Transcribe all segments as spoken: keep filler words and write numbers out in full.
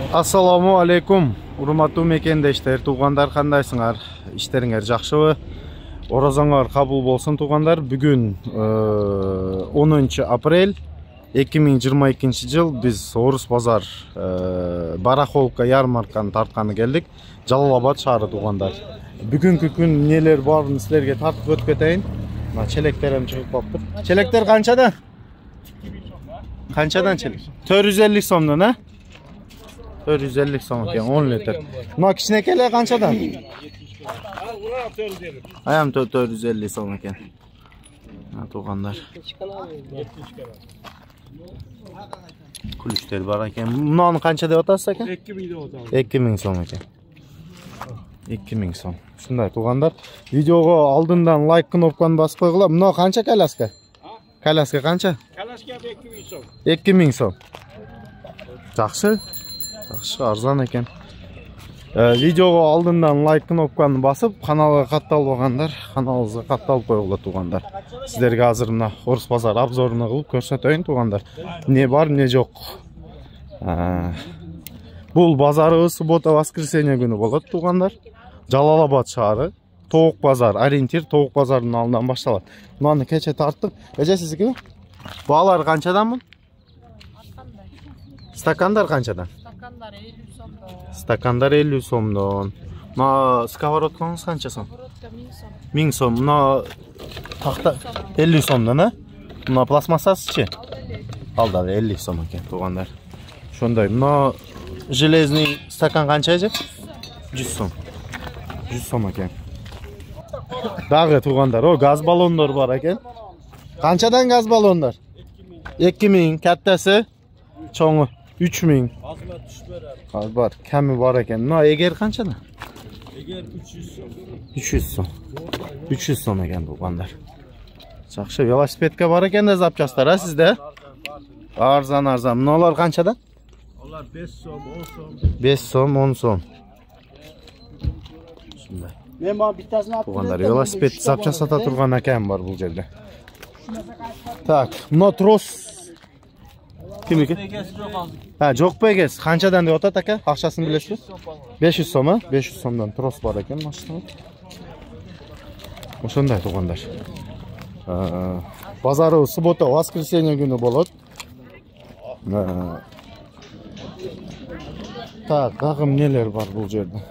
Assalamu alaikum. Урматтуу мекендештер, туугандар кандайсыңар? Иштериңер жакшыбы? Оразаңар кабыл болсун туугандар. Бүгүн онунчу апрель эки миң жыйырма экинчи жыл биз Орус базар барахолка ярмарканы тартканы келдик. Жалал-Абад шаары туугандар. Бүгүнкү күн нелер барын силерге тартып өтүп кетейин. Мына челектерим чыгып калыптыр. Челектер канчадан? Канчадан челек? төрт жүз элүү сомдон, а? төрт жүз элүү сом экен, он литр. Мына кичинекелер канчадан? Аям төрт жүз элүү сом экен. Мына туугандар. Күлүчтөр бар экен. Мунаны канча деп атасыз экен? эки миң деп атабыз. эки миң сом экен. эки миң сом. Ушундай туугандар. Видеого алдындан лайк кнопканы басып койгула. Мына канча коляска? Коляска канча? Коляска эки миң сом. эки миң сом. Жакшы. Жакшы, арзан экен. Видеого алдындан лайк кнопканы басып, каналга катталбагандар, каналыбызга катталып койгула туугандар. Сиздерге азыр мына Орус базар обзоруна кылып көрсөтөйүн туугандар. Не бар, не жок. Бул базарыбыз суббота, воскресенье күнү болот туугандар. Жалал-Абад шаары, Тоок базар, ориентир Тоок базарынын алдынан башталат. Мынаны кече тарттык. Эже сиздики? Баалар канчадан бул? Стакандар канчадан? Стакандар элүү сомдон. Стакандар элүү сомдон. Мына сковородкаңыз канча сом? Сковородка миң сом. миң сом. Мына такта элүү сомдон, а? Мына пластмассасычы? Ал дагы элүү сом экен туугандар. Ошондой. Мына железный стакан канча эже? жүз сом. жүз сом экен. Дагы туугандар, о газ баллондор бар экен. Канчадан газ баллондар? эки миң, каттасы, чоңу үч миң. Az бар, кеми бар экен. Мына эгер канчадан? Эгер үч жүз сом. үч жүз сом. үч жүз сом экен туугандар. Жакшы, велосипедке бар экен да запчастар, а сизде? Арзан, арзан. Мыналар канчадан? Алар беш сом, он сом. беш сом, он сом. Ушундай. Мен баа биттасын алып Туугандар, велосипед запчаст сата турган акем бар бул жерде. Так, мына трос кимики? Ha, жок бегес. Канчадан деп атат ака? Акчасын билесизби? беш жүз сом, а? беш жүз сомдон трос бар экен, машина. Ошондой туугандар. Базары суббота, воскресенье күнү болот. Так, дагы эмнелер бар бул жерде?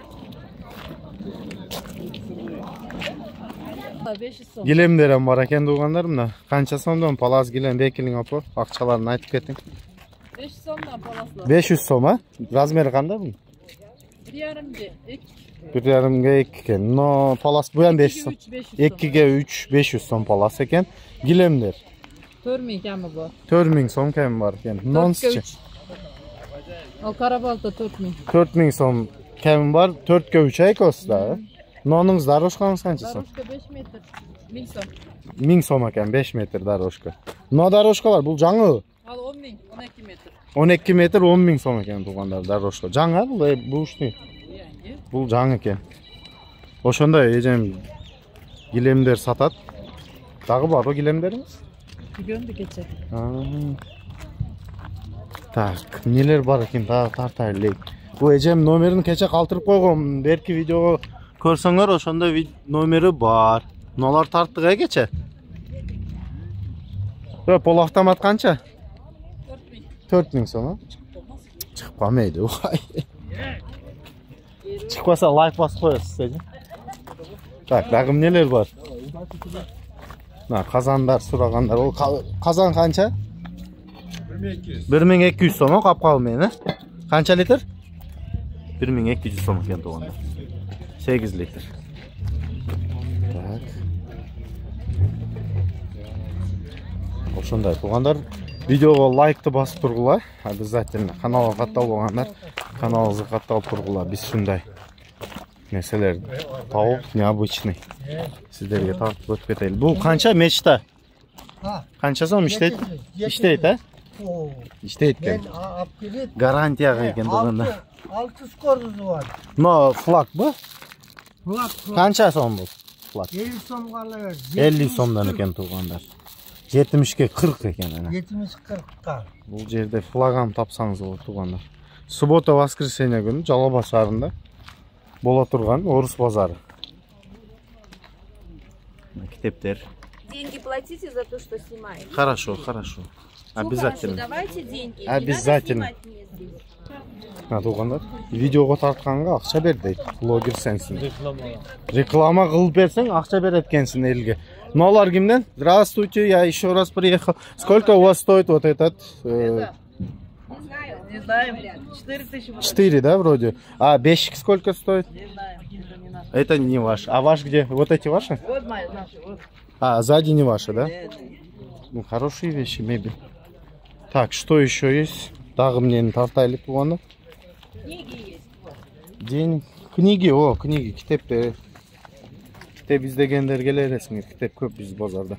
беш жүз сом. Гилемдерем бар экен туугандар, мына. Канча сомдон палас гилем бекилиң апа? Акчаларын айтып кетиң. беш жүз сомдон паласлар. беш жүз сом, а? Размери кандай бул? бир жарымга эки. бир жарымга эки экен. Но палас бу ham беш жүз сом. экиге үч, беш жүз сом палас экен. Гилемдер төрт миң кеми бар. төрт миң сом кеми бар экен. Нонсчы. Ал карабалта төрт миң. төрт миң сом кеми бар. төрткө үч айкос да. Нонуңуз дорожкаңыз канча сом? Дорожка беш метр. миң сом. миң сом экен, беш метр дорожка. Мына дорожкалар бул жаңы. Ал он миң, он эки метр. он эки метр, он миң сом экен туугандар дорожка. Жаңы бул, бул ушты. Бул жаңы экен. Ошондой эжем гилемдер сатат. Дагы барбы гилемдериңиз? Бүгүндү кече. Так, нелер бар экен, дагы тартайлык. Бул эжем номерин кече калтырып койгом. Берки видеого көрсөңөр ошондой номери бар. Мыналар тарттык э кече. Ö, пол автомат канча? төрт миң сом, а? Чыгып калмайды. Чыкпаса лайк басып коесуз, эже. Так, дагы эмнелер бар? Мына казандар сурагандар. Ол казан канча? бир миң эки жүз сом, капкалы менен, э? Канча литр? бир миң эки жүз сом экен туугандар. сегиз литр. Так. Ошондой туугандар, видеого лайкты басып тургула. Обязательно каналга катталбагандар, каналыбызга катталып тургула. Биз ушундай нерселерди тауып, необычный сиздерге тартып өтүп кетели. Бул канча мечта? Канча сом иштейт? Иштейт, а? Иштейт экен. Гарантияга экен туугандар. алты скоросу бар. Но флагбы? Флаг. Канча сом бул? Флаг. элүү сомго ала бер. элүү сомдон экен туугандар. жетимишке кырк экен ана. жетимиш кыркка. Бул жерде флагам тапсаңыз болот туугандар. Суббота, воскресенье күнү Жалал шаарында бола турган орус базары. Китептер. Деньги платите за то, что снимаете. Хорошо, хорошо. Ну, Обязательно. хорошо, давайте деньги. Обязательно. Не надо снимать мне здесь. Ha, туғандар, видеоға тартқанға ақша бер дейді. Блогер сенсің. Реклама қылып берсең, ақша береді екенсің елге. Мыналар кімден? Здравствуйте, я еще раз приехал. Сколько у вас стоит вот этот? Э... Не знаю. Не знаем. четыре тысячи. четыре, да, вроде? А бешик сколько стоит? Не знаем. Это не наш. Это не ваш. А ваш где? Вот эти ваши? Вот мои наши. Вот. А, сзади не ваши, да? Ну, хорошие вещи, мебель. Так, что еще есть? Тағы мнені тартайлы туғаны. Книги есть. День. Книги, о, книги, китептер. Китеп издегендер келересіңер. Китеп көп біз базарда.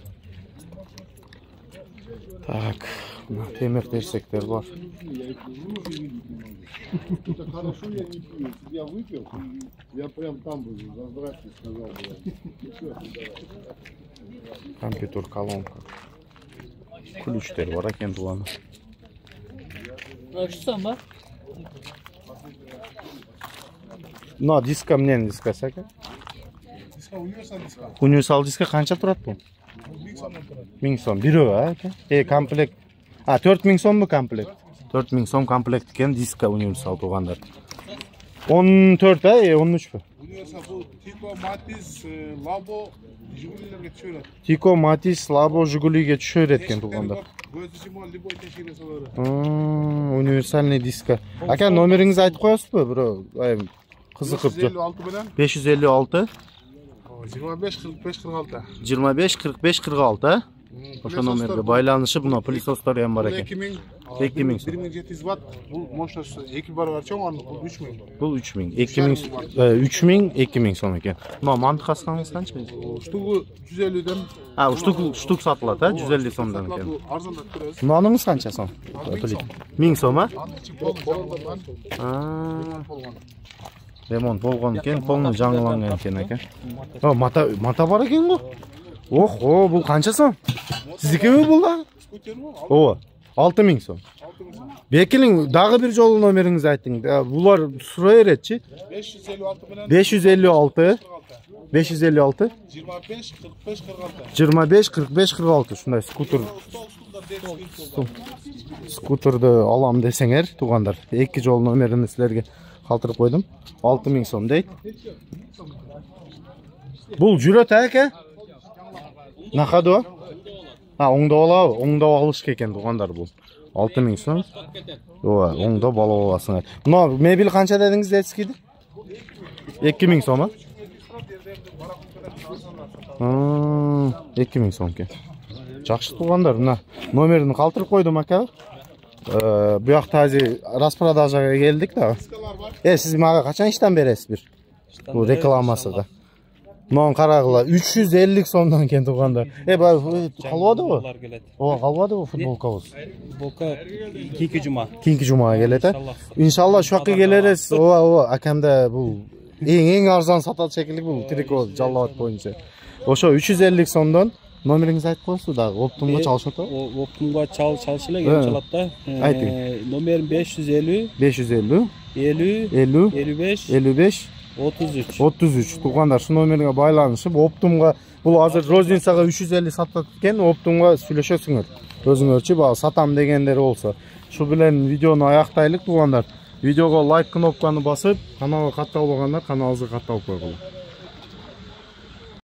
Так, темір терсектер бар. Это хорошо, я не пью. Я выпил, я прям там был, здрасте сказал. Компьютер, колонка. Ключтер бар екен туғаны. Ölçüsün bak. Мына диска мнен дискасы екен. Диска универсал диска. Универсал диска қанша тұрады бұл? мың сом. Бирөө, а? Е, комплект. А, төрт мың сом bu комплект? төрт мың сом комплект екен диска универсал туғандар. он төрт, а? Е, он үч пе? Универсал бұл Тико, Матис, Лабо, Жигулилерге түшөрөт. Тико, Матис, Лабо, Жигулиге түшөрөт екен туғандар. Көзі жимал, любой тешек жасалары. Универсальный диска. Ака, номеріңізді айтып қоясыз ба, бро? Қызықып беш жүз элүү алты bilen беш жүз элүү алты жыйырма беш кырк беш кырк алты. жыйырма беш кырк беш кырк алты, а? Ошо номерге байланышы буна пылесостор ham бар экен. эки миң сом. бир миң жети жүз ватт. Бул мощность эки барабар чоң, аны бул үч миң. Бул үч миң. эки миң, үч миң, эки миң сом экен. Мына мантыкасыңыз канча? Штугу жүз элүүдөн. А, штук штук сатылат, а? жүз элүү сомдон экен. Арзандап турабыз. Мынаныңыз канча сом? миң сом, а? Ремонт болгон экен, полный жаңыланган экен экен. О, мата мата бар экен го. Ох, о, бул канча сом? Сиздикеби бул да? Ооба, алты миң сом. Бекилиң, дагы бир жолу номериңизди айтың. Булар сурай беретчи. беш жүз элүү алты bilen беш жүз элүү алты, беш жүз элүү алты, жыйырма беш кырк беш кырк алты. жыйырма беш кырк беш кырк алты. Ушундай скутер. Скутерди алам десеңер, тугандар. эки жол номерин силерге калтырып койдум. алты миң сом дейт. Бул жүрөт эке? Нахадо? А, оңдоп алабы? Оңдоп алыш экен тугандар бул. алты миң сом. Ооба, оңдоп алып аласыңар. Мына мебель канча дедиңиз детскийди? эки миң сом, а? эки миң сом экен. Жакшы тугандар, мына номерин калтырып койдум ака. Э, буякта азыр распродажага келдик да. Э, сиз мага качан иштен бересиз бир? Бул рекламасыга. Мынаны карагыла, үч жүз элүү сомдон экен тугандар. Э, бай калбадыбы? Ооба, калбадыбы футболкабыз? Футболка кийинки жума. Кийинки жумага келет, а? Иншалла ошол жака келерсиз. Ооба, ооба, акамда бул эң эң арзан сатат шекилли бул трико Жалал абад боюнча. Ошо үч жүз элүү сомдон номериңизди айтып коесузбу дагы? Оптумга чалышат ба? Оптумга чал чалыш эле, кем чалат да. Айтың. Номерим беш жүз элүү, беш жүз элүү, элүү, элүү, элүү беш, элүү беш, отуз үч. отуз үч. Тугандар, шу номерге байланышып, Оптумга бул азыр розницага үч жүз элүү сатат экен, Оптумга сүйлөшөсүңөр. Өзүңөрчү баа сатам дегендер болсо. Шу менен видеону аяктайлык тугандар. Видеого лайк кнопканы басып, каналга катталбагандар каналыбызга катталып койгула.